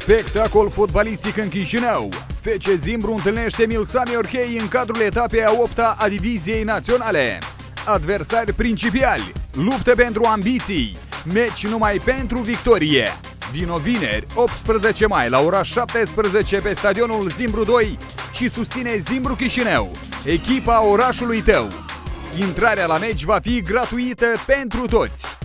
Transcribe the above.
Spectacol fotbalistic în Chișinău. FC Zimbru întâlnește Milsami Orchei în cadrul etapei a 8-a a Diviziei Naționale. Adversari principiali, luptă pentru ambiții, meci numai pentru victorie. Vino vineri, 18 mai, la ora 17 pe stadionul Zimbru 2 și susține Zimbru Chișinău, echipa orașului tău. Intrarea la meci va fi gratuită pentru toți.